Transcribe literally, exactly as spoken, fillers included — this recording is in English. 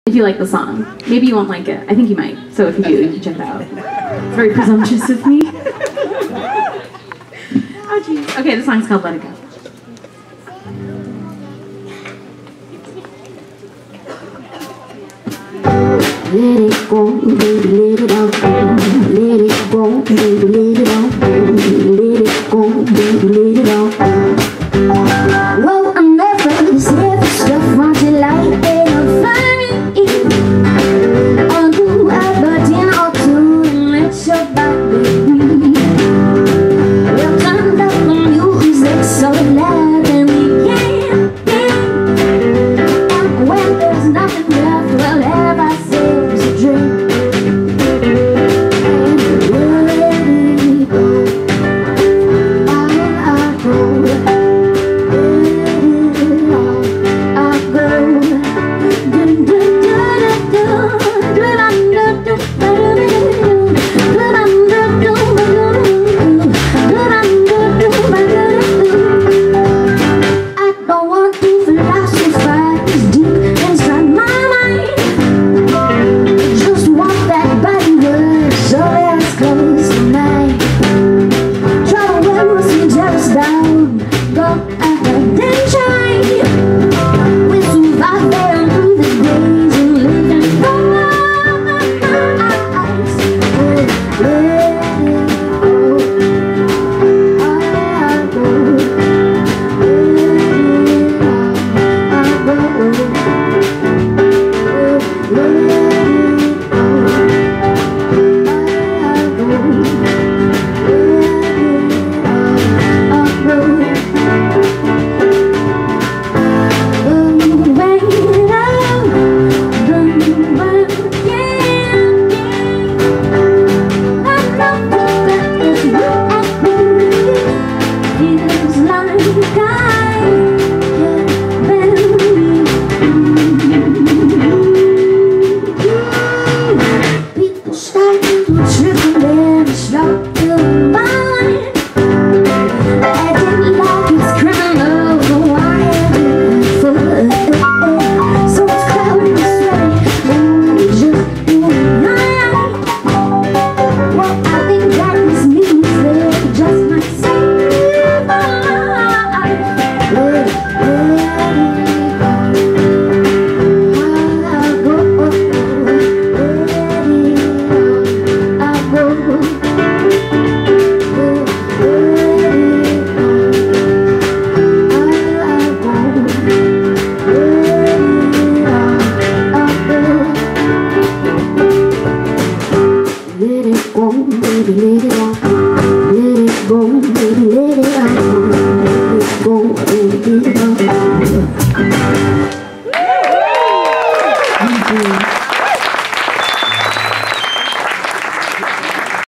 if you like the song. Maybe you won't like it. I think you might. So if you do, you can check it out. It's very presumptuous of me. Oh, geez. Okay, the song's called Let It Go. Let it go, baby, let it out. Let it go, baby, let it out. Let it go, baby, let it out. Well, I'm never this heavy stuff until I get a fire in. I'll do a burden or two and let your body breathe. Well, turn up the music so loud and we can't think. And when there's nothing left, well, have I said baby, let it out. Let it go, baby, let it out. Let it go, baby, let it out. Thank you.